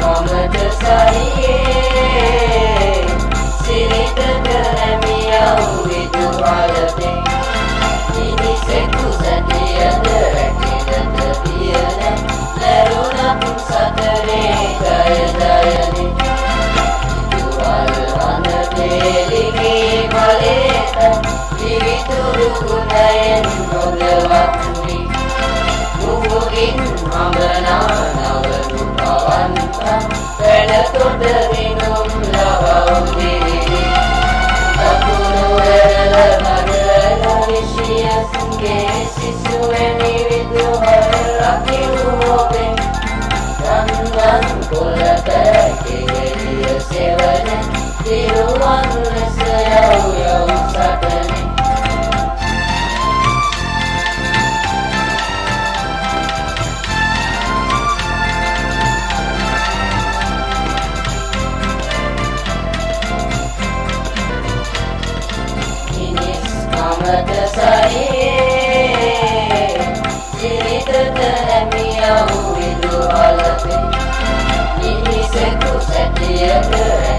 මමට සරියේ සිරිතට නැමියව් විදු අලපේ මිනිසෙකු සැටියද රැකිනට පියන ලැබුණත් සතරේ ජය ජයනේ දුවල් අනපේලිගේ බලේත විවිතුරු ගුණයෙන් නොදවත්නි මුහුගින් මඹනා නවරු පවන්ත වැඩතොට විනුම් ලබව් දිරිදි අකුණු වෙරළ මඩල විශියස්ගේ සිසුවැනි විදුහර රකිව් ඔබේ රන්වන් කොළට කෙගෙලිය සෙවන තිරුවන් ලෙස යව් යව් සටනේ මමට සරියේ සිරිතට නැමියව් විදු අලපේ මිනිසෙකු සැටියක